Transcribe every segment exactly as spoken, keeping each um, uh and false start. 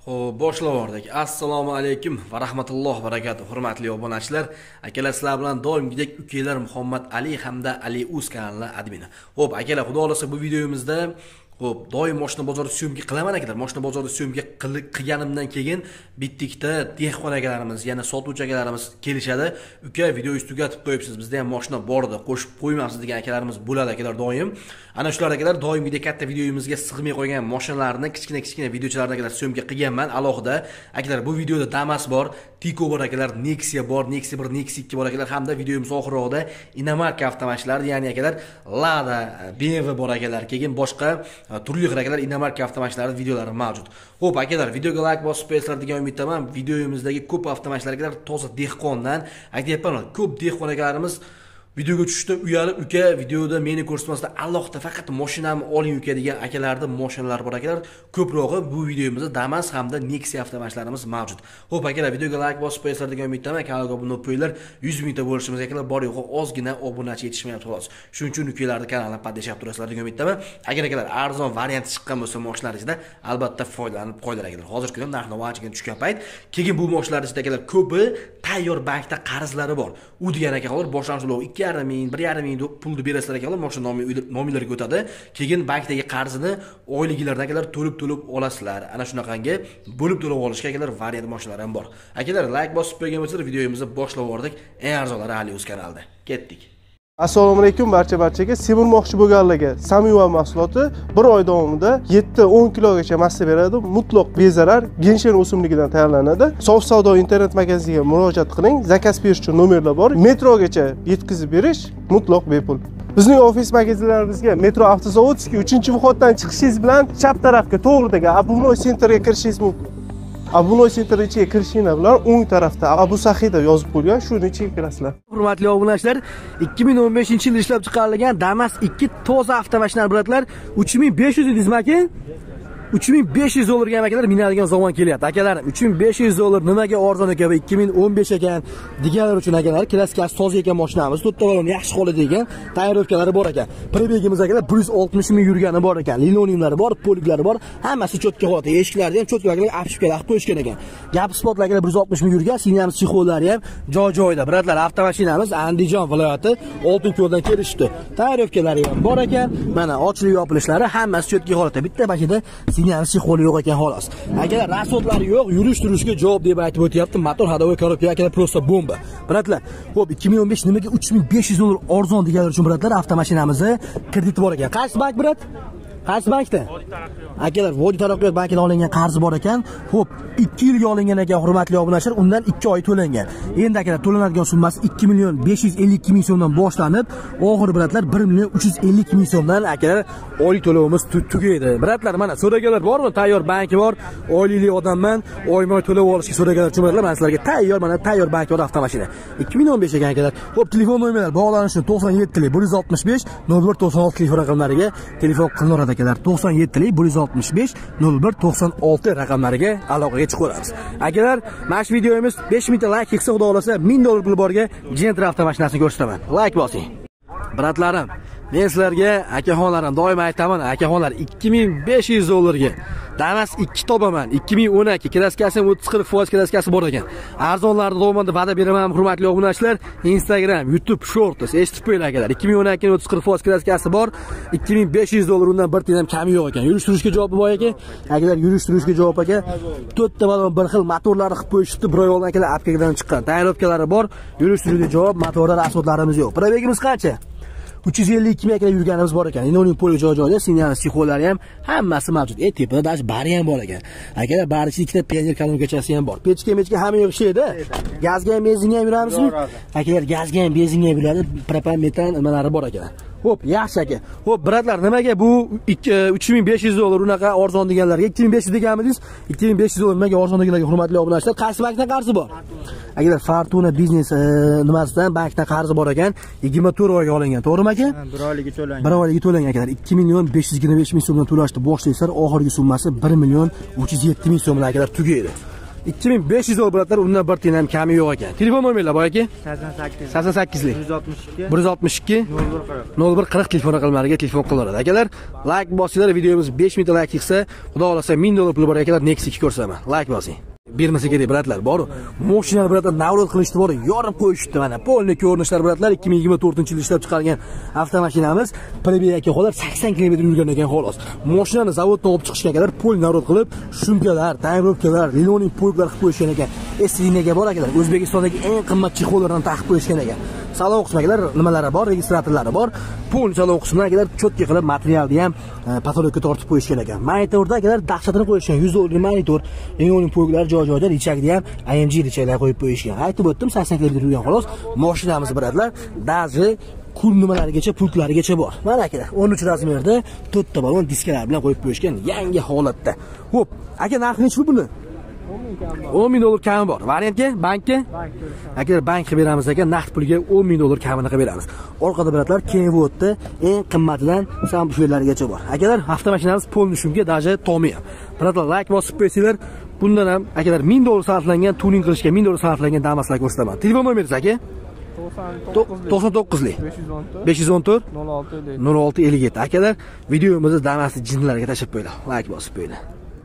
Xo'p, boshlavordik. Assalomu alaykum va rahmatullohi va barakatuh. Hurmatli obunachilar, akalar, sizlar bilan doimgidek ukalar Muhammad Ali hamda Ali Uz kanali admini. Xo'p, akalar, xudo xolasa bu videomizda Xo'p, doim mashina bozorida syomka qilaman akalar. Mashina bozorida syomka qilganimdan keyin bittikda dehqon akalarimiz, yana sotuvchi akalarimiz kelishadi. Uka, video tugatib qo'yibsiz. Bizda ham mashina bor edi, qo'shib qo'ymabsiz degan akalarimiz bo'ladi akalar doim. Ana shular akalar doimgidek katta videomizga sig'may qo'ygan mashinalarni kichkina-kichkina videochalarni akalar syomka qilganman alohida. Akalar, bu videoda Damas bor, Tiko bor akalar, Nexia bor, Nexia bir, Nexia ikki bor akalar hamda videomiz oxirida inomarka avtomashinalar, ya'ni akalar Lada, B M W bor akalar. Keyin boshqa turli xil akalar inomarka avtomashinalar videolari mavjud. Xo'p, akalar, videoga like bosib qo'yasizlar degan umiddaman. Videomizdagi ko'p avtomashinalar toza dehqondan, aytyapman, ko'p dehqon akalarimiz videoga tushishda uyalib, uka, videoda meni ko'rsatmasdan alohida faqat mashinamni oling uka degan akalarning mashinalari bor akalar. Ko'prog'i bu videomizda Damas hamda Nexia avtomashinlarimiz mavjud. Xo'p, akalar, videoga like bosib qo'yasizlar degan umiddaman. Kanalga obuna bo'linglar. yuz mingta bo'lishimiz akalar, bor yo'q ozgina obunachi yetishmayapti xolos. Shuning uchun ukalarni kanalini paddashab turasizlar degan umiddaman. Agar akalar arzon varianti chiqqan bo'lsa mashinalar albatta foydalanib qo'yinglar akalar. Hozirgi kunda narx-navo anchaga tushgan payt, keyin bu mashinalar ichida akalar ko'pi tayyor bankda qarzlari bor. U degan akalar boshlanish ikki yarim ming, bir yarim ming pulni berasizlar akalar, mashina nominglarga o'tadi. Keyin bankdagi qarzini oyliklardan akalar to'lib-to'lib olasizlar. Ana shunaqangi bo'lib to'lab olishga akalar variant mashinalar ham bor. Akalar, like bosib qo'ygan bo'lsangiz videomizni boshlavordik. Eng arzonlari Ali Uz kanalida. Ketdik. Assalomu alaykum barcha-barchaga. Semirmoqchi bo'lganlarga Samiva mahsuloti bir oy davomida yetti o'n kilogacha massa beradi. Mutlaq bezarar genshin o'simligidan tayyorlanadi. Sof savdo internet magaziniga murojaat qiling. Zakaz berish uchun nomerlar bor. Metrogacha yetkazib berish mutlaq bepul. Bizning ofis magazinlarimizga Metro Avtozavodskiy uchinchi vходdan chiqishingiz bilan chap tarafga to'g'ridagi Abunoy sentrga kirishingiz mumkin. Abunoy Center ichiga kirishinglar bilan o'ng tarafda Abu Saxiy deb yozib qo'ygan, shuni ichiga kirasizlar. Hurmatli obunachilar, ikki ming o'n beshinchi yilda ishlab chiqarilgan Damas ikki toza avtomashinalar biratlar uch ming besh yuz dedingizmi aka? uch ming besh yuz dollarga ham akalar minadigan zamon kelyapti. Akalarim, uch ming besh yuz dollar nimaga arzon ekan? ikki ming o'n besh ekan deganlar uchun akalar, klassikasi toza ekan mashinamiz, to'rtta yaxshi holatda ekan, tayyorlovkalari bor ekan. Prebegimiz akalar bir yuz oltmish ming yurgani bor ekan. Linoleumlari bor, poliklari bor, hammasi cho'tka holatda. Eshiklarni ham cho'tka akalar apshipkalar qilib qo'yishgan ekan. Gap spotlar akalar bir yuz oltmish ming yurgan, sinyamiz chexollari ham joy-joyida. Biratlar, avtomashinamiz Andijon viloyati Oltinko'ldan kelishdi. Tayyorlovkalari ham bor ekan. Mana ochilib yopilishlari hammasi cho'tka holatda. Bitta bashida sinyamiz qo'li yo'q ekan xolos. Akalar, rasodlari yo'q, yurish-turishga javob deb aytib o'tyapti. Motor hadovoy korobka akalar prosta bomba. Biratlar, xo'p, ikki ming o'n besh nimaga uch ming besh yuz dollar arzon deganlar uchun biratlar, avtomashinamizni krediti bor ekan. Qaysi bank birat? Qaysi bankda? Akalar, Vodiy taraqqiyot bankidan olingan qarzi bor ekan. Xo'p, ikki yilga olingan ekan hurmatli obunachilar, undan ikki oy to'langan. Endi akalar, to'lanadigan summasi ikki million besh yuz ellik ikki ming so'mdan boshlanib, oxir biratlar bir million uch yuz ellik ming so'mdan akalar oylik to'lovimiz tugaydi. Biratlar, mana so'raganlar bormi? Tayyor banki bor, oylikli odamman, oyma to'lov olishga so'raganlar uchun biratlar, men sizlarga tayyor, mana tayyor bank bor avtomashina. ikki ming o'n besh ekan akalar. Xo'p, telefon nomerlari bog'lanish uchun to'qson yetti bir yuz oltmish besh nol bir to'qson olti telefon raqamlariga telefon qilinadi akalar. to'qson yetti bir yuz oltmish besh nol bir to'qson olti raqamlariga aloqaga chiqaveramiz. Akalar, mana shu videomiz besh ming ta like kelsa, xudo xolasa ming dollar puli borga Gentra avtomashinasini ko'rsataman. Like bosing. Biratlarim, men sizlarga akaxonlarim doim aytaman, akaxonlar ikki ming besh yuz dollarga Damas ikki topaman. ikki ming o'n ikki klassikasi o'ttiz qirq foiz klassikasi bor ekan. Arzonlarni davomida va'da beraman hurmatli obunachilar. Instagram, YouTube Shorts eshitib qo'yinglar akalar. ikki ming o'n ikki o'ttiz qirq foiz klassikasi bor. ikki ming besh yuz dollar undan bir tiyin ham kami yo'q ekan. Yurish-turishga javobi bor ekan. Akalar, yurish-turishga javob ekan. to'rtta balon bir xil motorlarni qilib qo'yishdi. Bir oy oldin akalar apkadan chiqqan. Tayyorlovkalari bor. Yurish-turishga javob, motorlar, asfaltlarimiz yo'q. Probegimiz qancha? uch yuz ellik ikki ming akalar yurganimiz bor ekan. Inoning poli joy-joyda, sinyamiz chexollari ham hammasi mavjud. E, tepada dash bari ham bor ekan. Akalar, bari ichida ikkita pioner kolonkachi ham bor. Pechka-mechka hamma yo'q ishlaydi. Gazga ham, benzinga ham yuramizmi? Akalar, gazga ham, benzinga ham yuradi. Propan, metan nimalari bor ekan. Xo'p, yaxshi aka. Xo'p, biratlar, nimaga bu uch ming besh yuz dollar unaqa arzon deganlarga ikki ming besh yuz deganmidingiz? ikki ming besh yuz dollar nimaga arzon deganlarga hurmatli obunachilar, qaysi bankdan qarzi bor? Agar Fortuna biznes nimasidan bankdan qarzi bor ekan, yigirma to'rt oyga olingan, to'g'rimi aka? bir oylik to'langan. bir oylik to'langan akalar. ikki million besh yuz yigirma besh ming so'mdan to'lashni boshlaysizlar, oxirgi summasi bir million uch yuz yetti ming so'mdan akalar tugaydi. ikki ming besh yuz dollar biratlar, undan bir tiyin ham kami yo'q ekan. Telefon nomerlar bor aka? sakson sakkiz lik bir yuz oltmish ikki nol bir qirq telefon raqamlariga telefon qilaveradi. Akalar, like bosinglar, videomiz besh ming ta like yig'sa, xudo xolasa ming dollar pul bor akalar, Nexus iki ko'rsaman. Like bosing. Bermasa kerak biratlar, bor. Mashinalar biratlar navrot qilishdi bor, yorib qo'yishdi mana. Polni ko'rinishlar biratlar, ikki ming yigirma to'rtinchi yil ishlab chiqarilgan avtomashinamiz. Probeg aka xolos sakson kilometr yurgan ekan xolos. Mashinani zavoddan olib chiqishgan akalar, pol navrot qilib, shumkalar, tayyorlovkalar, linoning poyglar qilib qo'yishgan ekan. Esinaga bor akalar, O'zbekistondagi eng qimmat chexollardan taqib qo'yishgan ekan. Salon qismigalar nimalari bor, registratorlari bor. Pol salon qismidan akalar cho'tki qilib materialni ham patologga tortib qo'yishgan ekan. Monitorda akalar dahshatini qo'yishgan, yuz dollarlik monitor, linoning poyglar joy-joyda, ichakda ham I M G ichaklar qo'yib qo'yishgan. Aytib o'tdim, sakson kilometr yurgan xolos. Mashinamiz biratlar, daji kul nimalarigacha, pulklarigacha bor. Mana akalar, o'n uch razmerda to'rtta balon diskalar bilan qo'yib qo'yishgan, yangi holatda. Xo'p, aka narxi nechi buni? o'n ming dollar kami bor. Variantga, bankka? Akalar, bank qilib beramiz ekan, naqd pulga o'n ming dollar kamini qilib beramiz. Orqada biratlar, Kenwoodda eng qimmatidan samshulargacha bor. Akalar, avtomashinamiz polni shumga daji tomi ham. Biratlar, like bosib qo'ysanglar, bundan ham akalar ming dollar sarflangan, tuning qilishga ming dollar sarflangan damaslar ko'rsataman. Telefon nomeringiz aka? to'qson to'qqiz lik besh yuz o'n to'rt nol olti ellik yetti. Akalar, videomizni damasni jinlarga tashib qo'yinglar. Like bosib qo'yinglar.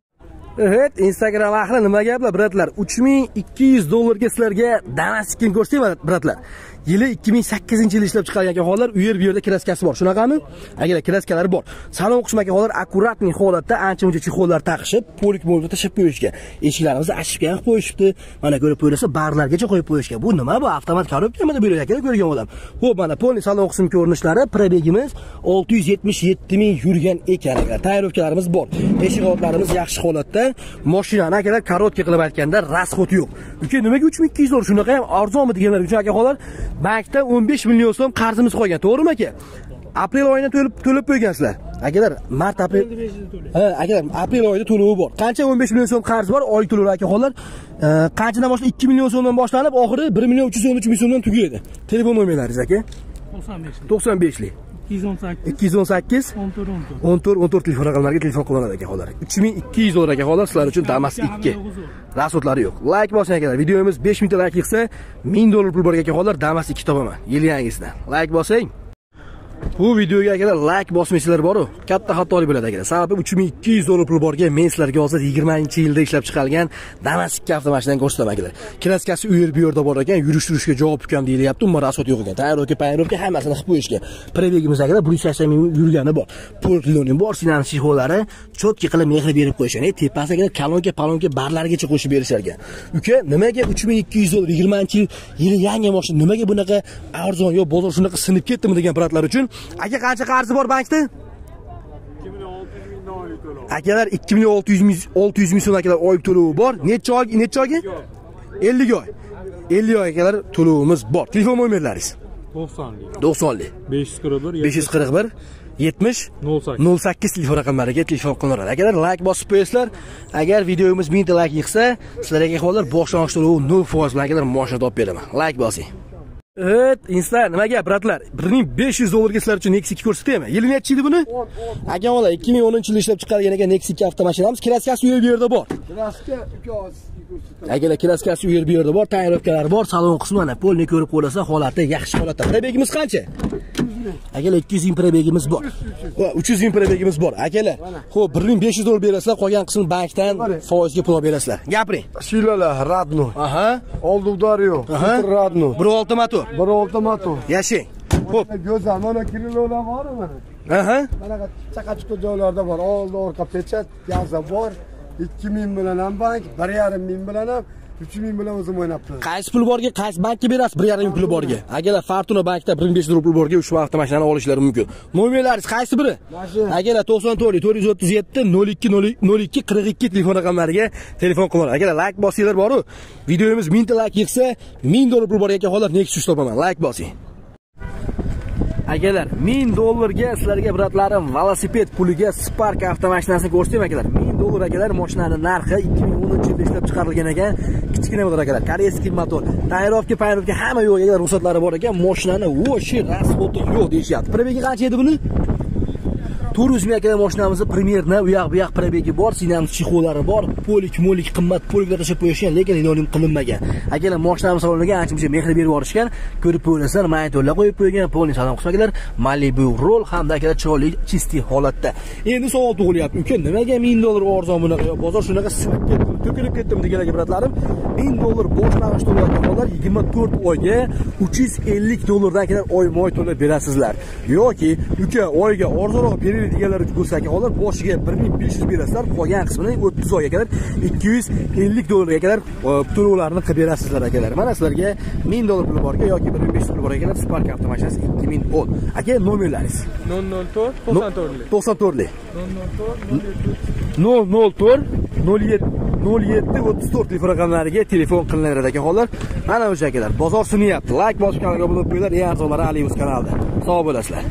Evet, Instagram ahli nima gaplar biratlar? uch ming ikki yuz dollarga sizlarga Damaskin ko'rsatayman biratlar. Yili ikki ming sakkizinchi yil ishlab chiqarilgan holatlar, u yer bu yerda kraskasi bor. Shunaqami? Agar kraskalari bor. Salon qismiga holatlar akkuratni holatda ancha-muncha chexollar taqishib, polik bo'lib tashib qo'yishgan. Eshiklarimizni ochishga ham qo'yishibdi. Mana ko'rib qo'yilsa, barlargacha qo'yib qo'yishgan. Bu nima bu? Avtomat korobkamida bu yerga ko'rgan odam. Xo'p, mana polni salon qismi ko'rinishlari, probegimiz olti yuz yetmish yetti ming yurgan ekan. Tayyorlovkalarimiz bor. Eshik oldlarimiz yaxshi holatda. Mashinani akalar korotka qilib aytganda rasxot yo'q. Uka, nimaga uch ming ikki yuz dollar? Shunaqa ham arzonmi deganlar uchun aka xolar, bankda o'n besh million so'm qarzimiz qolgan, to'g'rimi aka? Aprel oyida to'lib to'lib qo'ygansizlar. Akalar, mart aprel. Ha, akalar, aprel oyida to'lovi bor. Qancha o'n besh million so'm qarz bor, oy to'lovi aka xolar. Qanchadan boshlab ikki million so'mdan boshlanib, oxiri bir million uch yuz o'n uch ming so'mdan tugaydi. Telefon nomeringiz aka? to'qson besh lik ikki yuz o'n sakkiz o'n to'rt o'n to'rt telefon raqamlariga telefon qilinadi aka xolar. uch ming ikki yuz dollar aka xolar, sizlar uchun Damas ikki. Rasotlari yo'q. Like bosing akalar. Videomiz besh ming ta like yig'sa, ming dollar pul bor aka xolar, Damas ikki topaman. Yil yangisidan. Like bosing. Bu videoga akalar like bosmaysizlar bor-ku, katta xatolik bo'ladi akalar. Sababi uch ming ikki yuz dollar pul borga men sizlarga hozir yigirmanchi yilda ishlab chiqarilgan Damas ikki avtomashinani ko'rsataman akalar. Kraskasi u yer bu yerda bor ekan, yurish-turishga javob ukam deyilyapti, umuman rasot yo'q ekan. Tayyorlovka, payrovka hammasini qilib qo'yishgan. Probegimiz akalar bir yuz sakson ming yurgani bor. Portloning bor, sinan shixolari cho'tki qilib mehr berib qo'yishgan. Tepasi akalar kalonka, palonka barlargacha qo'shib berisharkan. Uka, nimaga uch ming ikki yuz dollar yigirmanchi yil yili yangi mashina nimaga bunaqa arzon yo bozor shunaqa sinib ketdimi degan biratlar uchun aka qancha qarzi bor bankda? ikki million olti yuz ming oylik to'lov. Akalar ikki million olti yuz ming olti yuz ming so'm akalar oylik to'lovi bor. Necha oy, necha oyga? ellik oy. ellik oy akalar to'lovimiz bor. Telefon nomerlaringiz? to'qson lik to'qson lik besh yuz qirq bir besh yuz qirq bir yetmish nol sakkiz telefon raqamlariga telefon qilinadi. Akalar like bosib qo'yasizlar. Agar videomiz ming ta like yig'sa, sizlarga xolar boshlang'ich to'lovi nol foiz bilan akalar mashina topib beraman. Like bosing. Evet, Insta nima gap biratlar? bir ming besh yuz dollarga sizlar uchun Nexus ikki ko'rsataymi? Yili necha yil buni? Aka ola ikki ming o'ninchi yilda ishlab chiqarilgan ekan Nexus ikki avtomashinamiz. Kraskasi u yer bu yerda bor. Kraska akalar, kraskasi u yer bu yerda bor, tayyorlovkalari bor, salon qismi mana polni ko'rib qo'ylasa, holati yaxshi holatda. Probegimiz qancha? Akalar ikki yuz ming probegimiz bor. Va uch yuz ming probegimiz bor. Akalar, xo'p bir ming besh yuz dollar berasizlar, qolgan qismini bankdan foizga pul olib berasizlar. Gapiring. Shilalar Radno. Aha. Oldi udar yo'q. Radno. bir olti motor. bir olti motor. Yashang. Xo'p. Go'zal, mana kilolar bormi mana? Aha. Mana chaqachiq joylarda bor. Oldi orqa pechat, yaza bor. ikki ming bilan ham bank, bir yarim ming bilan ham uch ming bilan o'zim o'ynab turdim. Qaysi pul borga, qaysi bankka berasiz? bir yarim ming pul borga. Agar Fortuna bankda bir ming besh yuz pul borga ushbu avtomashinani olishlari mumkin. Nomerlaringiz qaysi biri? Agar to'qson to'rt to'rt yuz o'ttiz yetti nol ikki nol ikki qirq ikki telefon raqamlariga telefon qiling. Agar like bosinglar bor-ku, videomiz ming ta like yig'sa, ming dollar pul borga holat Nexus topaman. Like bosing. Akalar, ming dollarga sizlarga biratlarim velosiped puliga Spark avtomashinasini ko'rsatayman akalar. ming dollar akalar, mashinaning narxi ikki ming o'ninchi yilda ishlab chiqarilgan ekan. Kichkina motor akalar, koreyskiy motor. Tayyorlovka, payrovka hamma yo'q akalar, ruxsatlari bor ekan. Mashinani voshi rasxoti yo'q deyishyapti. Probegi qancha edi buni? to'rt yuz ming akalar mashinamizni primerni, u yoq bu yoq probegi bor, sinam chixolari bor, polik, molik qimmat poliklar tashib qo'yishgan, lekin linoleum qilinmagan. Akalar mashinamiz saloniga ancha-muncha mehr berib yuborishgan. Ko'rib qo'yasizlar, monitorlar qo'yib qo'ygan, polni salon qismagilar, Malibu Roll hamda akalar chiroyli chisti holatda. Endi savol tug'ilyapti, uka nimaga ming dollar arzon bunaqa, bozor shunaqa sinib ketdi, to'kilib ketdimi deganlarga biratlarim, ming dollar boshlang'ich to'layotganlar yigirma to'rt oyga uch yuz ellik dollardan akalar oyma-oy to'lab berasizlar. Yoki uka oyga arzonroq beraylik deganlar bo'lsa akalar boshiga bir ming besh yuz berasizlar, qolgan qismini o'ttiz oyga kadar ikki yuz ellik dollarga kadar to'lovlarni qilib berasizlar akalar. Mana sizlarga ming dollar puli borga yoki bir ming besh yuz dollar borga kadar Spark avtomashinasi ikki ming o'n. Aka nomerlaringiz nol nol to'rt to'qson to'rt to'qson to'rt nol nol to'rt nol yetti nol yetti o'ttiz to'rt telefon raqamlariga telefon qilinadi akalar. Mana o'sha akalar bozor sunyapti. Like bosib kanalga obuna bo'linglar. Eng arzonlari Aliyuz kanalida. Sog' bo'lasizlar.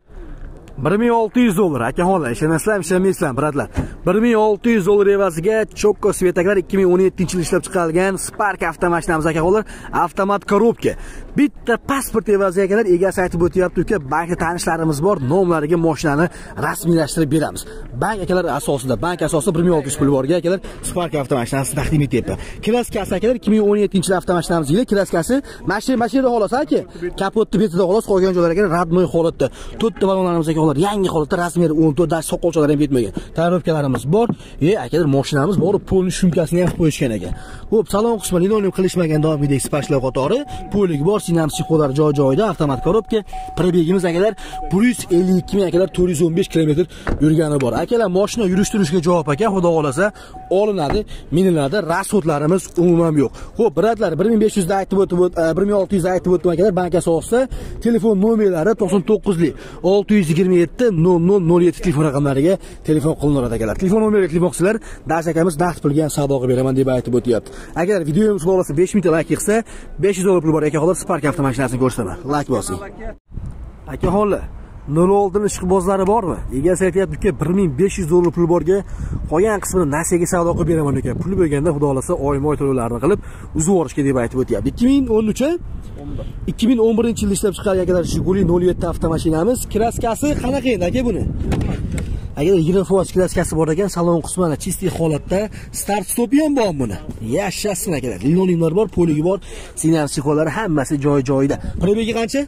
bir ming olti yuz dollar akaxonlar, ishonasizlar, ishonmaysizlar birodar. bir ming olti yuz dollar evaziga Chokko Svetalar ikki ming o'n yettinchi yil ishlab chiqarilgan Spark avtomashinamiz akaxonlar, avtomat korobka. Bitta pasport evaziga akalar egasi aytib o'tyapti, uka, bankda tanishlarimiz bor, nomlariga mashinani rasmiylashtirib beramiz. Bank akalar asosida, bank asosida bir ming olti yuz pul borga akalar Spark avtomashinasini taqdim etyapti. Kraskasi akalar ikki ming o'n yettinchi yil avtomashinamiz yili kraskasi mashina mashina xolos aka. Kapotni betida xolos, qolgan joylariga radnoy holatda. to'rtta balonlarimiz akalar yangi holatda, razmeri o'n to'rt, dash soqolchalar ham yetmagan. Tayyorgarlarimiz bor. E, akalar mashinamiz bor, polni shumkasini ham qo'yishgan ekan. Xo'p, salon qismi linoleum qilishmagan davomidagi sipashlar qatori, polik bor, sinam psixolar joy-joyida, avtomat korobka. Probegimiz akalar bir yuz ellik ikki ming akalar to'rt yuz o'n besh kilometr yurgani bor. Akalar mashina yurishtirishga javob aka, xudo xolasa olinadi, miniladi, rasxodlarimiz umuman yo'q. Xo'p, biratlar, bir ming besh yuz da aytib o'tib, bir ming olti yuz da aytib o'tdim akalar, bank asosida telefon nomerlari to'qson to'qqizlik olti yuz yigirma yetti nol nol nol yetti telefon raqamlariga telefon qilinadi akalar. Telefon nomeriga telefon qilsanglar, dash akamiz naqd pulga savdo qilib beraman deb aytib o'tyapti. Agar videomiz bo'lsa besh ming ta like qilsa, besh yuz dollar pul bor akaxonlar, Spark avtomashinasini ko'rsaman. Like bosing. Akaxonlar, nol olti ishqibozlari bormi? Egasi aytayapti, uka, bir ming besh yuz dollar pul borga qolgan qismini nasiyaga savdo qilib beraman ekan. Pul bo'lganda xudo xolasa oyma-oy to'lovlarni qilib uzib yuborishga deb aytib o'tyapti. ikki ming o'n uch ikki ming o'n birinchi yilda ishlab chiqarilgan akalar Jiguli nol yetti avtomashinamiz. Kraskasi qanaqa endi aka buni? Agar yigirma foiz kraskasi bor ekan, salon qismini chisti holatda, start stopi ham bor buni. Yashasin akalar. Linoleumlar bor, poligi bor, signal psixolari hammasi joy-joyida. Probegi qancha?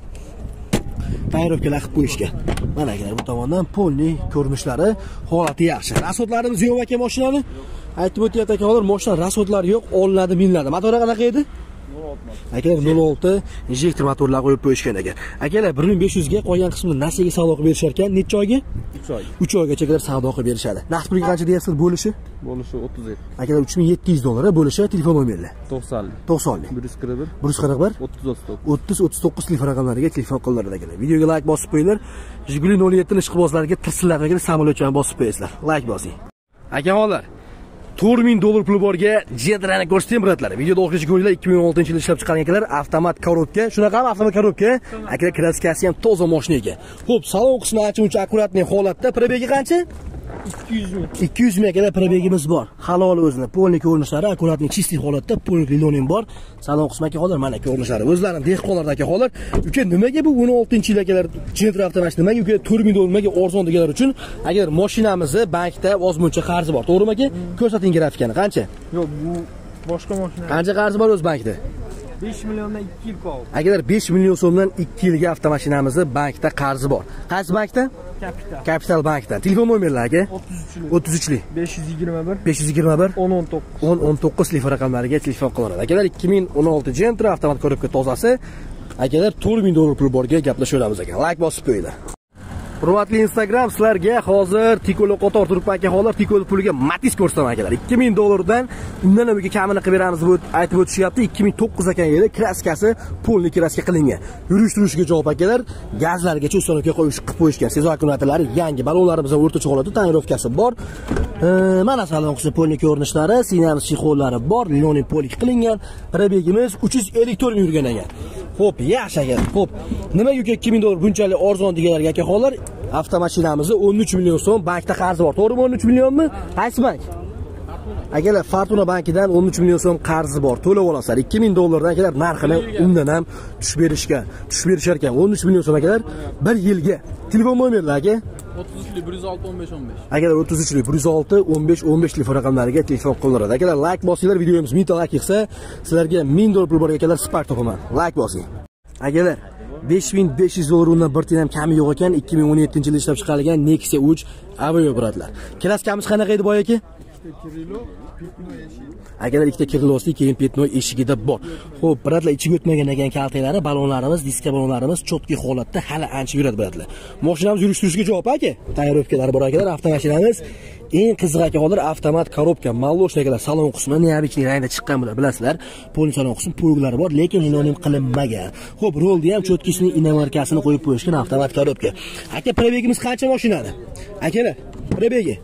Tayyorgarlar qilib qo'yishgan. Mana akalar bu tomondan polni ko'rinishlari, holati yaxshi. Rasxodlarimiz yo'q aka mashinani. Aytib o'tyapti akalar, mashina rasxodlari yo'q, olinadi, miniladi. Motori qanaqa edi? Akalar nol olti injektor motorlar qo'yib qo'yishgan ekan. Akalar bir ming besh yuz ga qolgan qismini nasiyaga savdo qilib berishar ekan. Necha oyga? uch oy. uch oygacha akalar savdo qilib berishadi. Naqd pulga qancha deyapsiz bo'lishi? Bo'lishi o'ttiz yetti. Akalar uch ming yetti yuz dollar bo'lishi, telefon nomerlar. to'qson to'qson bir yuz qirq bir bir yuz qirq bir o'ttiz o'ttiz o'ttiz to'qqiz telefon raqamlariga telefon qilinadi akalar. Videoga like bosib qo'yinglar. Jiguli nol yetti ishqibozlariga tirsillarga samolyotchani bosib qo'yasizlar. Like bosing. Akaxonlar, to'rt ming dollar puli borga Gentrani ko'rsating biratlar. Videoda o'qishga ko'ringlar, ikki ming o'n oltinchi yilda ishlab chiqargan akalar, avtomat korobka. Shunaqami avtomat korobka? Akalar kraskasi ham toza mashina ekan. Xo'p, salon qismi ancha-muncha akkuratniy holatda. Probegi qancha? ikki yuz ming. ikki yuz ming akalar probegimiz bor. Halol o'zini, polni ko'rinishlari akkuratniy chisti holatda, polni linoleum bor. Salon qismi akalar mana ko'rinishlari. O'zlarining dehqonlarda akalar, uka nimaga bu o'n oltinchi yil akalar Gentra avtomashina nimaga uka to'rt ming dollar nimaga arzon deganlar uchun, agar mashinamizni bankda ozmuncha qarzi bor, to'g'rimi aka? Ko'rsating grafikani, qancha? Yo'q, bu boshqa mashina. Qancha qarzi bor o'z bankda? besh milliondan ikki yil qoldi. Agar besh million so'mdan ikki yilga avtomashinamizni bankda qarzi bor. Qaysi bankda? Kapital. Kapital bankdan. Telefon nomerlari aka? o'ttiz uchlik. besh yuz yigirma bir besh yuz yigirma bir o'n o'n to'qqiz o'n o'n to'qqiz telefon raqamlariga telefon qilinadi. Akalar ikki ming o'n olti Gentra avtomat korobka tozasi. Akalar to'rt ming dollar pul borga gaplashaveramiz ekan. Like bosib qo'yinglar. Hurmatli Instagram sizlarga hozir Tikolo qator turibman akaxonlar, Tikolo puliga Matiz ko'rsataman akalar. ikki ming dollardan undan ham kamini qilib beramiz deb aytib o'tishyapti. ikki ming to'qqiz ekan yili, kraskasi polni kraska qilingan. Yurish-turishga javob akalar, gazlargacha ustonoga qo'yish qilib qo'yishgan. Sezon akkumulyatorlari yangi, balonlarimiz ham o'rtacha holatda, tonirovkasi bor. Mana salon qismi polni ko'rinishlari, sinam psixollari bor, linoleum polik qilingan. Probegimiz uch yuz ellik to'rt ming yurgan ekan. Xo'p, yaxshi aka. Xo'p, nimaga uka ikki ming dollar bunchalik arzon deganlarga akaxonlar, avtomashinamizni o'n uch million so'm bankda qarzi bor. To'g'rimi, o'n uch millionmi? Qaysi bank? Akalar Fortuna bankidan o'n uch million so'm qarzi bor. To'lab olasizlar. ikki ming dollardan akalar narxini undan ham tushib berishga, tushib berishar ekan. o'n uch million so'm akalar bir yilga. Telefon nomerlari aka? o'ttiz uchli bir yuz olti o'n besh o'n besh. Akalar o'ttiz uchli bir yuz olti o'n besh o'n besh telefon raqamlariga telefon qo'llanadi. Akalar like bosinglar, videomiz ming ta like yig'sa, sizlarga ming dollar pul bor akalar, Spark topaman. Like bosing. Akalar besh ming besh yuz dollar undan bir tiyin ham kami yo'q ekan. ikki ming o'n yettinchi yilda ishlab chiqarilgan Nexia uch Aveo birodlar. Kraskamiz qanaqa edi boy aka? Akalar ikkita kirlosli, keyin petnoy eshigida bor. Xo'p, birodlar ichiga o'tmagan ekan kaltaklari, balonlarimiz, diska balonlarimiz chotki holatda hali ancha yuradi birodlar. Mashinamiz yurishtirishga javob aka. Tayyorlovkalari bor akalar, avtomashinamiz eng qiziq akalar avtomat korobka, maloshli akalar, salon qismi neobычный rangda chiqqan bular, bilasizlar. Poli salon qismi po'glari bor, lekin linoleum qilinmagan. Xo'p, rolda ham chotkisini inomarkasini qo'yib qo'yishgan avtomat korobka. Aka, probegimiz qancha mashinani? Akalar, probegi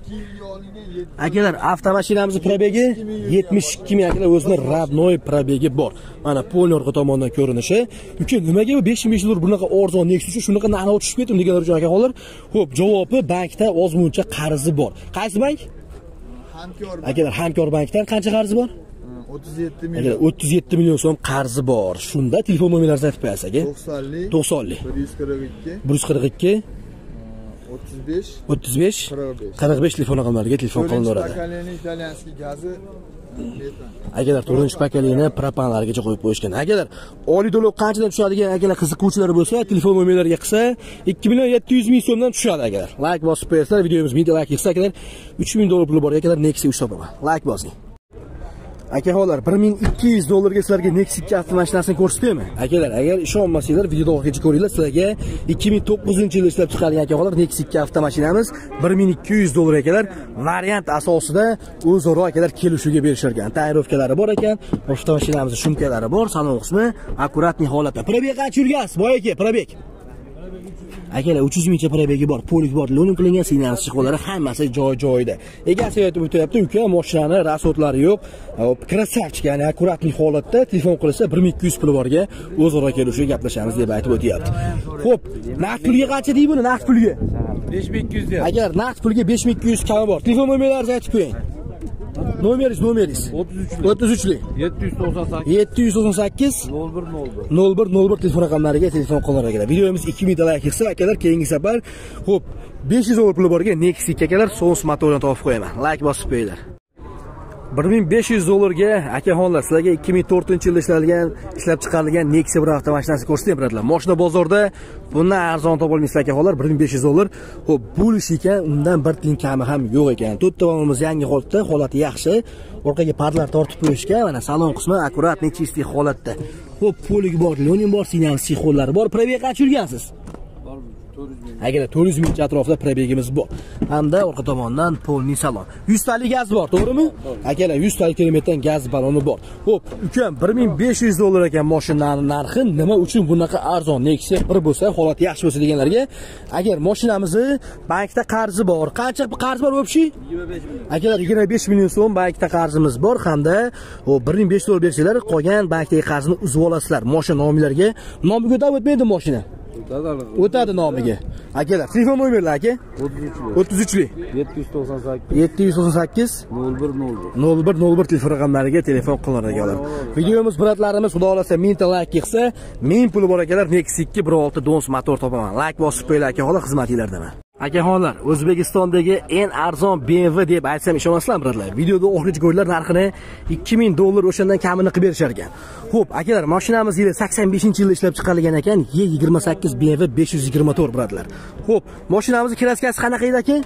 akalar avtomashinamizning probegi yetmish ikki ming akalar, o'zini родной probegi bor. Mana polni orqa tomondan ko'rinishi. Uka, nimaga bu besh ming besh yuz dollar bunaqa arzon Nexus uchun shunaqa narxga tushib ketdim deganlar uchun akalar. Xo'p, javobi bankda ozmuncha qarzi bor. Qaysi bank? Hamkor. Akalar, Hamkor bankdan qancha qarzi bor? o'ttiz yetti million. o'ttiz yetti million so'm qarzi bor. Shunda telefon nomerlaringizni aytib qo'yasiz aka. to'qsonlik to'qsonlik bir yuz qirq ikki bir yuz qirq ikki o'ttiz besh o'ttiz besh qirq besh telefon raqamlariga telefon qilinadi. Pokoleniya italyanskiy gazi metan. Akalar to'rtinchi pokoleniya propanlargacha qo'yib qo'yishgan. Akalar oliy to'lov qanchadan tushadigan akalar qiziquvchilar bo'lsa, telefon nomerlariga qilsa ikki million yetti yuz ming so'mdan tushadi akalar. Like bosib qo'yasizlar, videomiz ming like yig'sa akalar uch ming dollar puli bor akalar, Nexia uch topaman. Like bosing. Akalar bir ming ikki yuz dollarga sizlarga Nexia ikki avtomashinasini ko'rsataymi? Akalar, agar ishonmasanglar, videoda oxirigacha ko'ringlar. Sizlarga ikki ming to'qqizinchi yilda ishlab chiqarilgan akalar Nexia ikki avtomashinamiz bir ming ikki yuz dollar akalar, variant asosida o'zaro akalar kelishuvga berishilgan. Tayyorlovkalari bor ekan, avtomashinamizning shumkalari bor, salon qismi akkuratniy holatda. Probeg qancha yurgansiz? Boy aka, probeg. Akalar uch yuz mingcha probegi bor, polik bor, linoleum qilingan signal chiqolari hammasi joy-joyida. Egasi aytib o'tyapti, uka, mashinani rasodlari yo'q, krasavchik, ya'ni akkuratniy holatda telefon qilsa bir ming ikki yuz puli borga o'zaro kelishib gaplashamiz deb aytib o'tyapti. Xo'p, naqd pulga qancha deydi buni? Naqd pulga besh ming ikki yuz deyapti. Agar naqd pulga besh ming ikki yuz kami bor. Telefon nomerlaringizni aytib qo'ying. Nomeringiz, nomeringiz. o'ttiz uchli yetti yuz to'qson sakkiz yetti yuz to'qson sakkiz nol bir nol bir nol bir nol bir telefon raqamlariga telefon qilinadi. Videomiz ikki ming like yig'sa akalar, keyingi safar xo'p besh yuz dollar puli borga Nexia akalar So'ns motorini topib qo'yaman. Like bosib qo'yinglar. bir ming besh yuz dollarga akaxonlar sizlarga ikki ming to'rtinchi yilda ishlangan, ishlab chiqarilgan Nexia bir avtomashinasini ko'rsatib beradilar. Mashina bozorda bundan arzon topolmaysizlar akaxonlar, bir ming besh yuz dollar. Xo'p, bo'lish ekan, undan bir tiyin kami ham yo'q ekan. to'rt tomonimiz yangi holatda, holati yaxshi. Orqaga pardalar tortib qo'yishgan, mana salon qismi akkuratniy, chistiy holatda. Xo'p, polik bor, linoleum bor, signal sixollari bor. Probeg qancha yurgansiz? Agar to'rt yuz ming atrofida probegimiz bor. Hamda orqa tomondan polni salon. yuz talik gaz bor, to'g'rimi? Akalar yuz talik kilometrdan gaz baloni bor. Xo'p, ukam bir ming besh yuz dollar ekan mashinaning narxi, nima uchun bunaqa arzon Nexia bir bo'lsa, holati yaxshi bo'lsa deganlarga, agar mashinamizni bankda qarzi bor, qancha qarz bor o'pshi? yigirma besh million. Akalar yigirma besh million so'm bankda qarzimiz bor, hamda o bir ming besh yuz dollar bersanglar, qolgan bankdagi qarzni uzib olasizlar. Mashina nomilariga nomiga o'tib o'tmaydi mashina. O'tadi nomiga. Akalar, telefon nomerlar aka? o'ttiz uchli yetti yuz to'qson sakkiz yetti yuz to'qson sakkiz nol bir nol bir nol bir nol bir telefon raqamlariga telefon qilinadi akalar. Videomiz biratlarimiz xudo xolasa ming ta like yig'sa, ming puli bor akalar Nexia ikki bir olti Dons motor topaman. Like bosib qo'yinglar akaxonlar, xizmatingizlardaman. Akaxonlar, O'zbekistondagi eng arzon B M W deb aytsam ishonasizlar biratlar. Videoda oxirgi ko'rlar narxini ikki ming dollar o'shandan kamini qilib berishar ekan. Xo'p, akalar, mashinamiz yili sakson beshinchi yilda ishlab chiqarilgan ekan, E yigirma sakkiz B M W besh yuz yigirma to'rt biratlar. Xo'p, mashinamizning kraskasi qanaqa edi aka?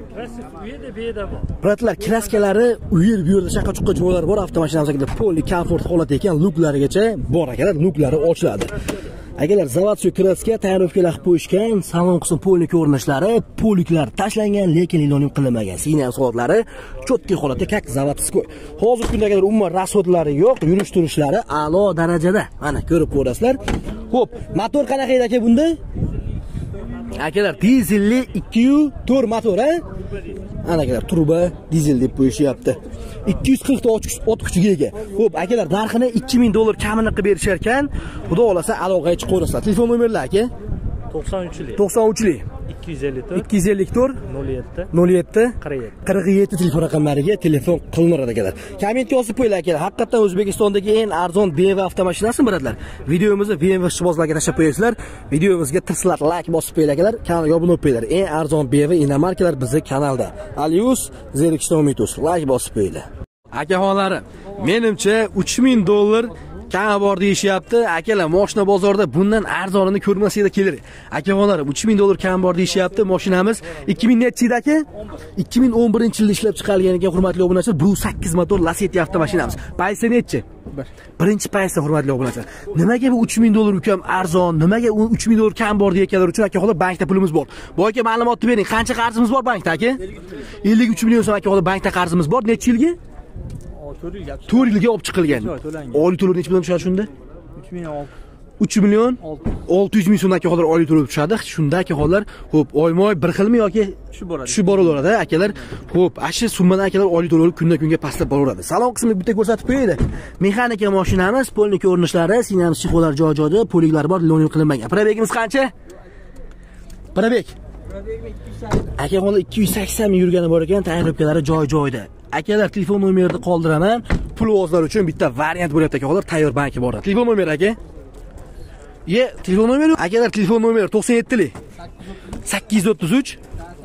Biratlar, kraskalari u yer bu yerda shaqa chuqqa joylari bor, avtomashinamizda poli komfort holatda ekan, luklarigacha bor akalar, luklari ochiladi. Akalar, zavodskiy kraska tayyorlovkalar qilib qo'yishgan, salon qismi polni ko'rinishlari, poliklar tashlangan, lekin linoleum qilinmagan. Signal soatlari chotki holatda, kak zavodskiy. Hozirgi kunda akalar umuman rasodlari yo'q, yurish turishlari a'lo darajada. Mana ko'rib ko'rasizlar. Xo'p, motor qanaqa edi aka bunda? Akalar, dizelli ikki yu to'rt motor, ha? Ana akalar, turbo dizel deb qo'yishyapti. ikki yuz qirq ta ot kuchiga ega. Xo'p, akalar, narxini ikki ming dollar kamini qilib berishar ekan, xudo xolasa aloqaga chiqib qo'yasizlar. Telefon nomerlar aka? to'qson uchli to'qson uchli ikki yuz ellik to'rt ikki yuz ellik to'rt nol yetti nol yetti qirq yetti qirq yetti telefon raqamlariga telefon qilinadi akalar. Kommentga yozib qo'yinglar akalar. Haqiqatan O'zbekistondagi eng arzon B M W avtomashinasi birodar. Videomizni B M W ishqibozlarga tashlab qo'yasizlar. Videomizga tirsilab like bosib qo'yinglar akalar. Kanalga obuna bo'lib qo'yinglar. Eng arzon B M W inomarkalar bizning kanalda. Alius zerikishdan umid bo'lsin. Like bosib qo'yinglar. Akaxonlarim, menimcha uch ming dollar kami bor deyishyapti. Akalar, mashina bozorda bundan arzonini ko'rmasanglar kelar. Akaxonlarim, uch ming dollar kami bor deyishyapti. Mashinamiz ikki ming nechi yil aka? ikki ming o'n birinchi yilda ishlab chiqarilgan ekan, hurmatli obunachilar. Bu sakkiz motor Lacetti avtomashinamiz. Paysi nechi? Birinchi paysi, hurmatli obunachilar. Nimaga bu uch ming dollar ukam arzon? Nimaga uch ming dollar kam bor deganlar uchun akaxonlar bankda pulimiz bor. Bu aka ma'lumotni bering. Qancha qarzimiz bor bankda aka? ellik uch million so'm akaxonlar bankda qarzimiz bor. Necha yilga? to'rt yilga olib chiqilgan. Oylik to'lov necha million tushadi shunda? uch million olti yuz ming so'm akaxonlar oylik to'lov tushadi. Shunda akaxonlar, xo'p, oyma-oy bir xilmi yoki tushib boradi? Tushib boraveradi akalar. Xo'p, ashi summadan akalar oylik to'lovi kundan kunga pastlab boraveradi. Salon qismiga bitta ko'rsatib qo'yaylik. Mexanika mashinamiz, polnik ko'rinishlari, sinamiz, chexollar joy-joyda, poliklar bor, lonin qilinmagan. Probegimiz qancha? Probeg. Akaxonlar ikki yuz sakson ming yurgani bor ekan, tayyorgarlari joy-joyda. Akalar, telefon nomerini qoldiraman. Pul o'zlar uchun bitta variant bo'lyapti akaxonlar, tayyor banki bor. Telefon nomeri aka? Ye, telefon nomeri? Akalar, telefon nomeri to'qson yetti lik sakkiz yuz o'ttiz uch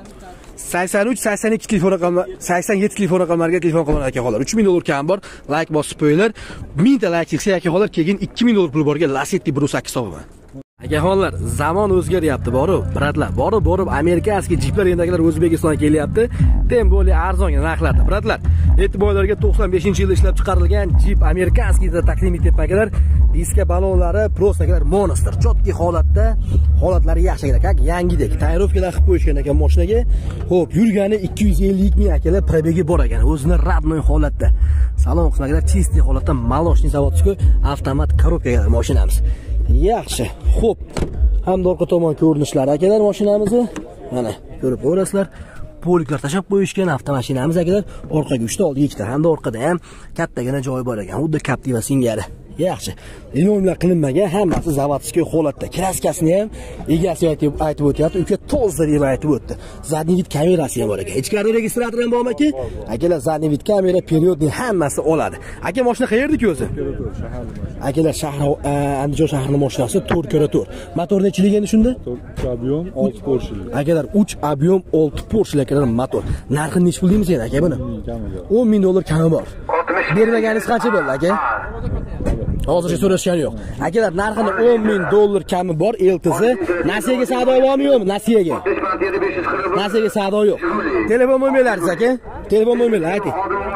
sakson uch sakson ikki telefon raqamlar, sakson yetti telefon raqamlariga telefon qilaman akaxonlar. uch ming dollar kam bor. Like bosib qo'yinglar. ming ta like chiqsa akaxonlar, keyin ikki ming dollar pul borga Lacetti bir yuz sakkiz topaman. Akaxonlar, zamon o'zgaryapti, borib, bratlar, borib, borib amerikanskiy jiplar endigilar O'zbekistonga kelyapti. Tem bo'li arzonga narxlarda. Bratlar, e'tiborlarga to'qson beshinchi yilda ishlab chiqarilgan Jeep amerikanskiyda taqdim etayapman. Diska balonlari prostalar monster, chotki holatda, holatlari yaxshi ekan, yangidek. Tayyorlovkalar qilib qo'yishgan ekan mashinaga. Xo'p, yurgani ikki yuz ellik ming akalar, probegi bor ekan, o'zini radnoy holatda. Salon qismlariga chisti holatda maloshniy zavodskiy avtomat korobkaga mashinamiz. Yaxshi. Xo'p. Hamda orqa tomon ko'rinishlari akalar mashinamizni mana ko'rib ko'rasizlar. Poliklar tashab qo'yishgan avtomashinamiz akalar, orqaga uchta, oldiga ikkita, hamda orqada ham kattagina joy bor ekan. Xuddi Captiva singari. Yaxshi. Linoimlar qilinmagan, hammasi zavodskiy holatda. Kraskasini ham egasi aytib aytib o'tyapti, uka toza deb aytib o'tdi. Zadniy vid kamerasi ham bor ekan. Ichkarida registrator ham bormi aka? Akalar, zadniy vid kamera, periodni hammasi oladi. Aka, mashina qayerdaki o'zi? Akalar, shahar Andijon shahrining mashinasi to'rt karra to'rt. Motor nechiligi endi shunda? uch объем, olti Porsche. Akalar, uch объем, olti Porsche akalar motor. Narxini nech pul deymiz endi aka buni? o'n ming dollar kami bor. Bermaganingiz qancha bo'ldi aka? Hozircha so'rashgan yo'q. Akalar, narxini o'n ming dollar kami bor, eltisi. Nasiyaga savdo bormi yo'qmi? Nasiyaga. Nasiyaga savdo yo'q. Telefon nomeringiz aka? Telefon nomeringizni ayting.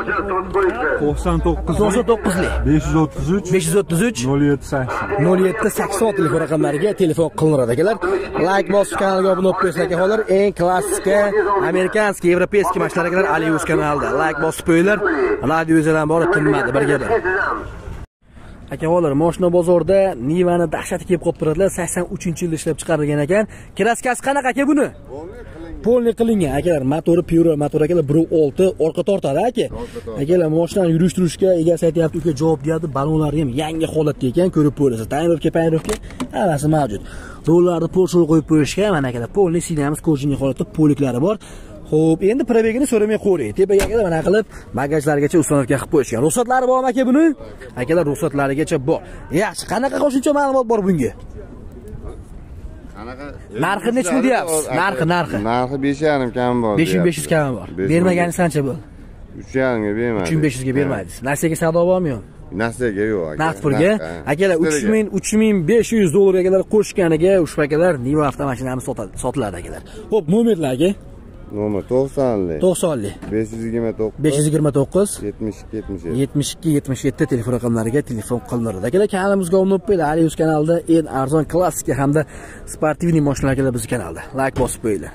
to'qson to'qqiz to'qson to'qqiz lik besh yuz o'ttiz uch besh yuz o'ttiz uch nol yetti sakson nol yetti sakson telefon raqamlariga telefon qilinadi akalar. Like bosib kanalga obuna bo'lib qo'yinglar akalar. Eng klassika amerikanskiy, yevropeyskiy mashinalar akalar Alius kanalida. Like bosib qo'yinglar. Radio'zdan borib qimmat birgada. Akaxonlar, mashina bozorda Nivani dahshati kelib qolib turadilar. sakson uchinchi yilda ishlab chiqarilgan ekan. Kraskasi qanaqa aka buni? Polni qilingan akalar, motori Puro motor akalar bir olti, orqa tortadi aka. Akalar, mashinani yurishtirishga egasi aytayapti, uka javob deyapti. Balonlari ham yangi holatda ekan, ko'rib ko'rasiz. Tayyorlovka, payrovka hammasi mavjud. Rollarni Porsche qo'yib qo'yishgan, mana akalar, polni sinamiz, kojinli holatda poliklari bor. Xo'p, endi probegini so'ramay qo'ying. Tepaga akalar mana qilib bagajlargacha ustonovka qilib qo'yishgan. Ruxsatlari bormi aka buni? Akalar, ruxsatlarigacha bor. Yaxshi, qanaqa qo'shimcha ma'lumot bor bunga? Qanaqa? Narxi nechmi deyapsiz? Narxi, narxi. Narxi besh yarim kami bor. besh ming besh yuz kami bor. Bermaganingiz qancha bo'ldi? uch yarim ga bermaydi. uch ming besh yuz ga bermaysiz. Nasiyaga savdo bormi yo'q? Nasiyaga yo'q aka. Naqd pulga. Akalar, uch ming besh yuz dollar akalar qo'shganiga ushbu akalar Niva avtomashinamiz sotiladi akalar. Xo'p, nomerlarga nomer to'qson lik to'qson lik besh yuz yigirma to'qqiz besh yuz yigirma to'qqiz yetmish ikki yetmish yetti yetmish ikki yetmish yetti telefon raqamlariga telefon qilinadi. Akalar, kanalimizga obuna bo'lib, Alius kanalida eng arzon klassika hamda sportivniy mashinalar bizning kanalda. Like bosib qo'yinglar.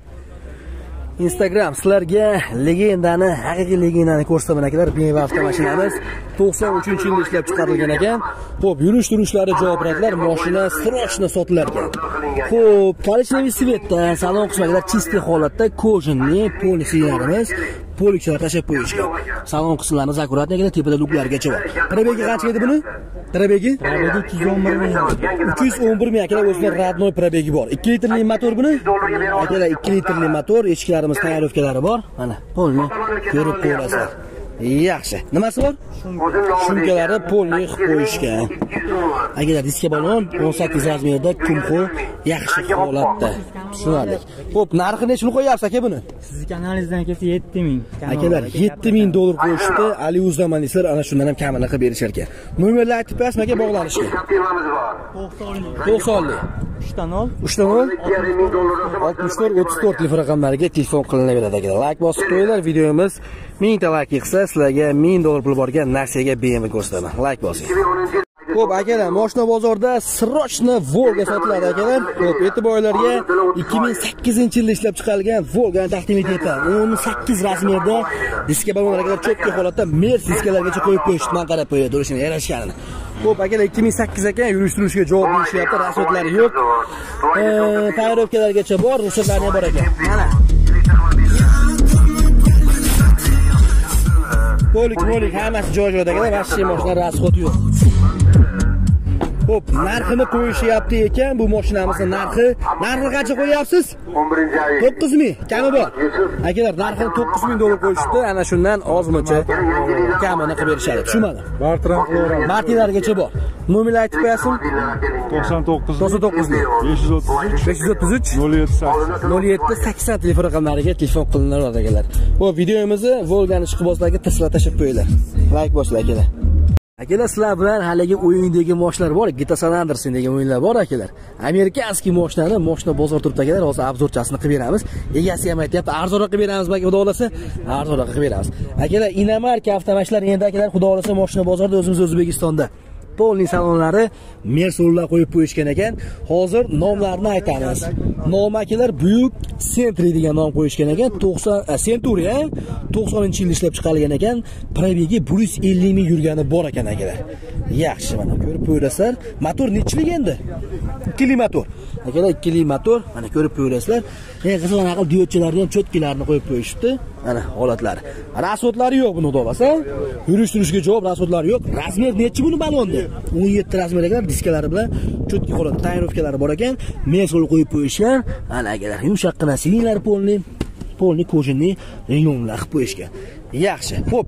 Instagram sizlarga legendani, haqiqiy legendani ko'rsataman akalar. B M W avtomashinamiz to'qson uchinchi yilda ishlab chiqarilgan ekan. Xo'p, yurish turishlari javobratlar, mashina srochno sotilar ekan. Xo'p, korичневый svetda, salon qismlari chisti holatda, kojinli polisiyalarimiz, polikchalar tashab qo'yishgan. Salon qismlarini zakuratni ekan, tepada luklargacha bor. Probegi qancha edi buni? Probegi? Probegi uch yuz o'n bir ming. uch yuz o'n bir ming akalar o'zida radnoy probegi bor. ikki litrli motor buni. Akalar ikki litrli motor, eshiklarimiz tayyorlovkalari bor. Mana, polni ko'rib ko'rasizlar. Yaxshi. Nimasi bor? Shumkalari polni qilib qo'yishgan. Agar diska balon o'n sakkiz razmerda kumxo yaxshi holatda. Tushunarli. Xo'p, narxi nechini qo'yapsiz aka buni? Sizni kanalingizdan kelsa yetti ming. Akalar yetti ming dollar qo'yishdi. Ali Uzamanislar ana shundan ham kamini qilib berishar ekan. Nomerni aytib berasiz aka bog'lanishga. to'qsonlik. uchdan nol. uchdan nol. oltmish to'rt o'ttiz to'rt telefon raqamlariga telefon qilinaveradi akalar. Like bosib qo'yinglar. Videomiz ming ta like qilsa sizlarga ming dollar pul borgan narsaga B M W ko'rsataman. Like bosing. Xo'p, akalar, mashina bozorda srochna Volga sotiladi akalar. Xo'p, e'tiborlarga ikki ming sakkizinchi yilda ishlab chiqarilgan Volgani taqdim etyapman. o'n sakkiz razmerda diska balonlarga cho'tki holatda Mercedes diskalargacha qo'yib qo'yishdi. Men qarab qo'yadi, durishini yarashganini. Xo'p, akalar ikki ming sakkiz ekan, yurishtirishga javob berishyapti, rasodlari yo'q. Tayyorlovkalargacha bor, ruxsatlari ham bor ekan. Mana. Polik, polik hammasi joy-joyda akalar, vashsiy mashina rasxod yo'q. Xo'p, narxini qo'yishyapti ekan, bu mashinamizning narxi. Narxini qancha qo'yapsiz? to'qqiz ming. Kami bor. Akalar, narxini to'qqiz ming dollar qo'yishdi. Ana shundan ozmuncha kamini qilib berishadi. Tushunmadi? Bartram qilaveramiz. Martinlargacha bor. Nomerni aytib qo'yasizmi? to'qson to'qqiz. to'qson to'qqizlik. besh yuz o'ttiz uch. besh yuz o'ttiz uch. nol yetti sakson. nol yetti sakson telefon raqamlariga telefon qilinadi akalar. Bu videomizni Volgani chiqibozlarga tirsilab tashib qo'yinglar. Like bosinglar akalar. Akalar, sizlar bilan haligi o'yindagi mashinalar bor, Gita San Andersen degan o'yinlar bor akalar. Amerikanskiy mashinani, mashina bozor turibdi akalar, hozir obzorchasini qilib beramiz. Egasi ham aytayapti, arzonroq qilib beramiz, balki xudo xolasa, arzonroq qilib beramiz. Akalar, inomarka avtomashinlar endi akalar, xudo xolasa mashina bozorida o'zimiz O'zbekistonda polni salonlari Mersullar qo'yib qo'yishgan ekan. Hozir nomlarini aytamiz. Nom akalar Buyuk Century degan nom qo'yishgan ekan. to'qson Century, ha? to'qsoninchi yilda ishlab chiqarilgan ekan. Probegi bir yuz ellik ming yurgani bor ekan akalar. Yaxshi, mana ko'rib qo'yasizlar. Motor nechlik endi? ikkili motor. Akalar, ikkili motor, mana ko'rib qo'yasizlar. Eng qizig'i aql diodchilarni ham cho'tkilarini qo'yib qo'yishdi. Mana holatlari. Rasodlari yo'q buni dolasa. Yurishtirishga javob rasodlari yo'q. Razmer nechi buni balonda? o'n yetti razmerdagilar diskalari bilan cho'tki holatda tayyorlovkalari bor ekan. Mesul qo'yib qo'yishgan. Ana akalar, yumshaqqina silinlar polni, polni kojinni renglar qilib qo'yishgan. Yaxshi. Xo'p.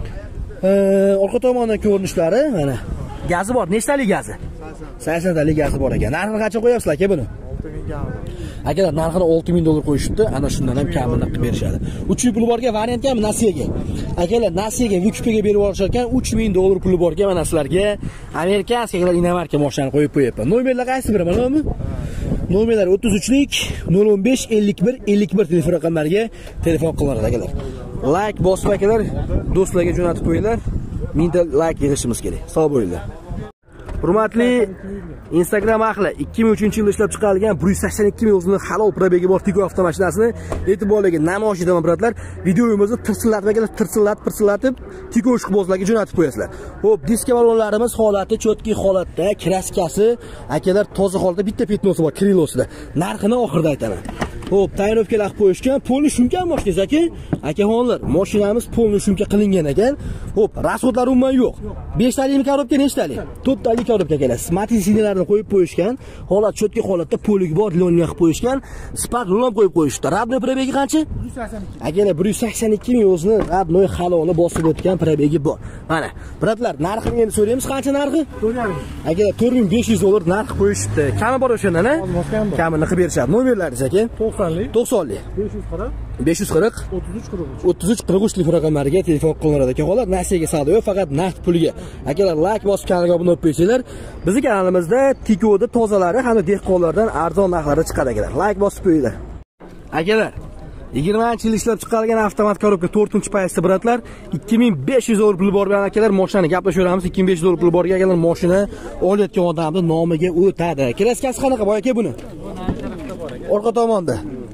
Orqa tomondan ko'rinishlari mana. Gazi bor. Nechtalik gazi? sakson talik gazi bor ekan. Narxini qancha qo'yapsizlar aka buni? Akalar, narxini olti ming dollar qo'yishibdi. Ana shundan ham kamini qilib berishadi. uch yuz puli borga variant ham Nasiyaga. Akalar, Nasiyaga Vikipga berib olishar ekan, uch ming dollar puli borga mana sizlarga amerikanskiy inomarka mashinani qo'yib qo'yapman. Nomerlar qaysi biri manami? Nomerlar o'ttiz uchlik nol o'n besh ellik bir ellik bir telefon raqamlariga telefon qilinadi akalar. Like bosib akalar, do'stlarga jo'natib qo'yinglar. Mingta like yig'ishimiz kerak. Sog' bo'linglar. Hurmatli Instagram ahli, ikki ming uchinchi yilda ishlab chiqarilgan bir yuz sakson ikki ming o'zining halol probegi bor Tiko avtomashinasini e'tiborlarga namoyish etaman birodar. Videomizni tirsillatib, tirsillatib, tirsillatib Tiko ishqibozlarga jo'natib qo'yasizlar. Xo'p, diska balonlarimiz holati cho'tki holatda, kraskasi akalar toza holatda, bitta petnosi bor krilosida. Narxini oxirida aytaman. Xo'p, tayyorlovkalar qilib qo'yishgan. Polni shumka mashinangiz aka? Akaxonlar, mashinamiz polni shumka qilingan ekan. Xo'p, rasxodlar umuman yo'q. besh talik korobka nechtalik? to'rt talik korobka kelasiz. Mati sinalarini qo'yib qo'yishgan. Holat cho'tki holatda poligi bor, loniya qilib qo'yishgan. Spark ham qo'yib qo'yishdi. Radnoy probegi qancha? bir yuz sakson ikki. Akalar, bir yuz sakson ikki ming o'zini Radnoy haloli bosib o'tgan probegi bor. Mana, birodar, narxini endi so'raymiz, qancha narxi? to'rt ming. Akalar, to'rt ming besh yuz dollar narx qo'yishdi. Kami bor o'shandan, ha? Kamini qilib berishadi. Nomerlaringiz aka? to'qsonlik. to'qsonlik. besh yuz qirq. besh yuz qirq. o'ttiz uch qirq uch. o'ttiz uch qirq uch telefon raqamlariga telefon qilinadi ekan. Holat Nasiyaga savdo yo'q, faqat naqd puliga. Akalar, like bosib kanalga obuna bo'lib qo'ysanglar, bizning kanalimizda Tiko'da tozalari hamda dehqonlardan arzon narxlarda chiqadi akalar. Like bosib qo'yinglar. Akalar, yigirmanchi yil ishlab chiqarilgan avtomat korobka to'rtinchi paytda biratlar ikki ming besh yuz dollar puli bor bilan akalar mashinani gaplashaveramiz. ikki ming besh yuz dollar puli borga akalar mashina olayotgan odamning nomiga o'tadi. Kraskasi qanaqa boy aka buni? Orqa tomonda.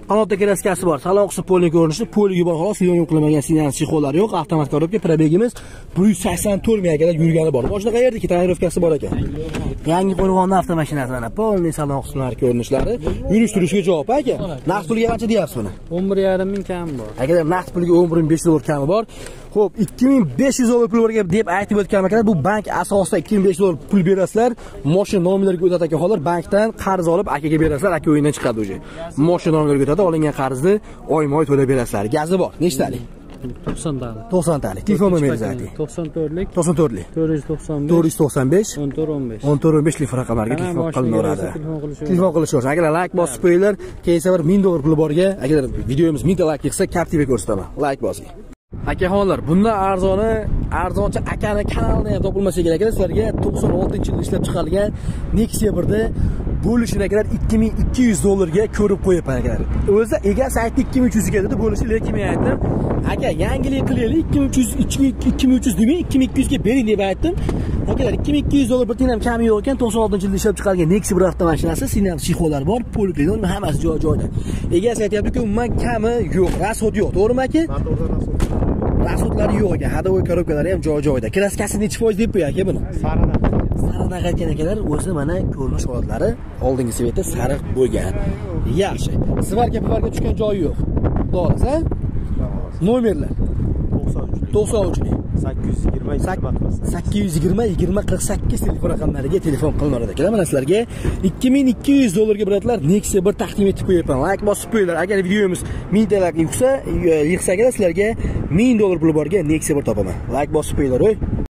qanotda kraskasi bor. Salon qismi polni ko'rinishi, poligi bor xolos, yon qilinmagan sinyal sixolar yo'q. Avtomat korobka, probegimiz bir yuz sakson to'rt mingga kadar yurgani bor. Mashina qayerdagi tonirovkasi bor ekan. Yangi qo'rg'onda avtomashinasi mana polni salon qismlari ko'rinishlari, yurish turishga javob aka. Naqd pulga qancha deyapsiz buni? o'n bir yarim ming kami bor. Agar naqd pulga o'n bir ming besh yuz dollar kami bor. Xo'p, ikki ming besh yuz dollar pul borga deb aytib o'tgan akalar, bu bank asosida ikki ming besh yuz dollar pul berasizlar. Mashina nomerlariga o'tadi aka xolar, bankdan qarz olib akaga berasizlar, aka o'yindan chiqadi o'zi. Mashina nomerlariga o'tadi, olingan qarzni oyma-oy to'lab berasizlar. Gazi bor. Nechtalik? to'qson talik. to'qson talik. Telefon nomeringiz ayting. to'qson to'rtlik. to'qson to'rtlik. to'rt yuz to'qson besh. to'rt yuz to'qson besh. o'n to'rt o'n besh. o'n to'rt o'n besh telefon raqamlariga telefon qilinaveradi. Telefon qilishingiz. Agar like bosib qo'yinglar, kelsa bir ming dollar puli borga, agar videomiz ming ta like qilsa, kartiga ko'rsataman. Like bosing. Akaxonlar, bundan arzoni, arzoncha akani kanalida ham topilmasa kerak ekan. Sizlarga to'qson oltinchi yilda ishlab chiqarilgan Nexia birda bo'lishini akalar ikki ming ikki yuz dollarga ko'rib qo'yapman akalar. O'zi egasi aytdi ikki ming uch yuz ga dedi, bo'lishi lekin men aytdim, aka yangilik qilaylik, ikki ming uch yuz ikki ming uch yuz demang, ikki ming ikki yuz ga bering deb aytdim. Akalar ikki ming ikki yuz dollar bir tiyin ham kami yo'q ekan. to'qson oltinchi yilda ishlab chiqarilgan Nexia bir avtomashinasi, sinyal sixolar bor, poliplen, hammasi joy-joyda. Egasi aytayapti-ku, umuman kami yo'q, rasxod yo'q, to'g'rimi aka? Rasxodlari yo'q ekan, hadovoy korobkalari ham joy-joyida. Kraskasi necha foiz deb qo'yar aka buni? Sariq. Sariq aytgan akalar, o'zi mana ko'rinish holatlari oldingi sveti sariq bo'lgan. Yaxshi. Svarka pivarga tushgan joyi yo'q. To'g'ri, ha? Nomerlar to'qson uch sakkiz yuz yigirma sakkiz yuz yigirma yigirma qirq sakkiz telefon raqamlariga telefon qilinadi akalar. Mana sizlarga ikki ming ikki yuz dollarga biratlar Nexia bir taqdim etib qo'yapman. Like bosib qo'yinglar. Agar videomiz ming ta like yig'sa, yig'sa sizlarga ming dollar puli borga Nexia bir topaman. Like bosib qo'yinglar, o'y.